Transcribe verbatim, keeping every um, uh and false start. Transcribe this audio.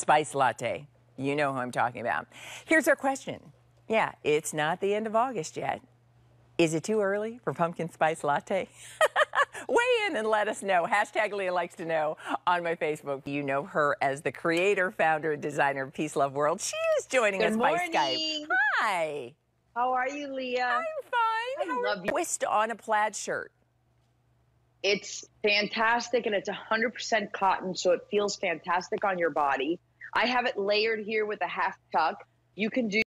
spice latte. You know who I'm talking about. Here's our question. Yeah, it's not the end of August yet. Is it too early for pumpkin spice latte? Weigh in and let us know. Hashtag Leah Likes to Know on my Facebook. You know her as the creator, founder, and designer of Peace Love World. She is joining Good us morning. by Skype. Hi. How are you, Leah? I'm fine. I How love are you. Twist on a plaid shirt. It's fantastic, and it's one hundred percent cotton, so it feels fantastic on your body. I have it layered here with a half tuck. You can do